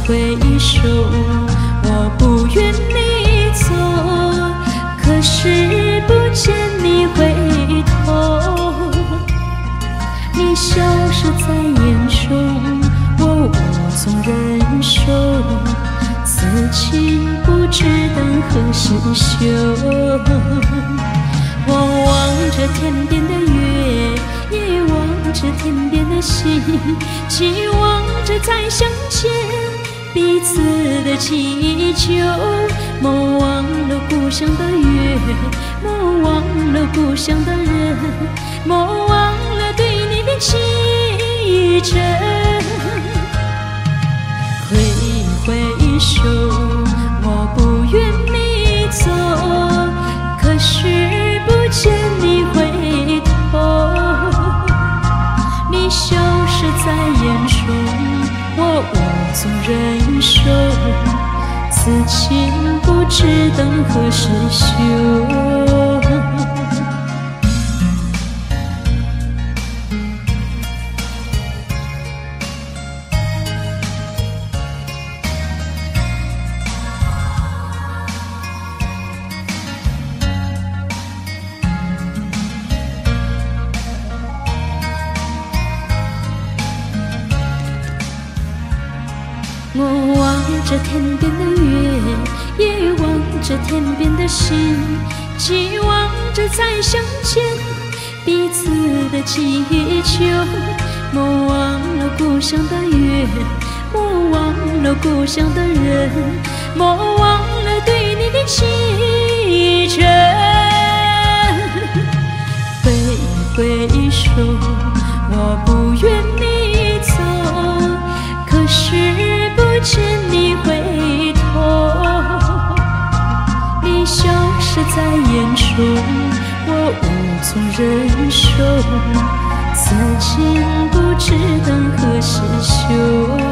挥手，我不愿你走，可是不见你回头。你消失在眼中，我无从忍受，此情不知等何时休。我望着天边的月，也望着天边的星，期望着再相见彼此的祈求。莫忘了故乡的月，莫忘了故乡的人，莫忘了对你的期盼。挥挥手，我不愿你走，可是不见你回头。你消失在眼中，我无从忍受，此情不知等何时休。我望着天边的月，也望着天边的星，期望着再相见彼此的祈求。莫忘了故乡的月，莫忘了故乡的人，莫忘了对你的期盼。挥挥手，我不愿你走，可是不见你回头。你消失在眼中，我无从忍受，此情不知等何时休。